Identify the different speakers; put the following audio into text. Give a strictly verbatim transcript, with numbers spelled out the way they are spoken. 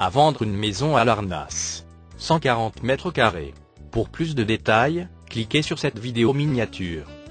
Speaker 1: à vendre une maison à Larnas. cent quarante mètres carrés. Pour plus de détails, cliquez sur cette vidéo miniature.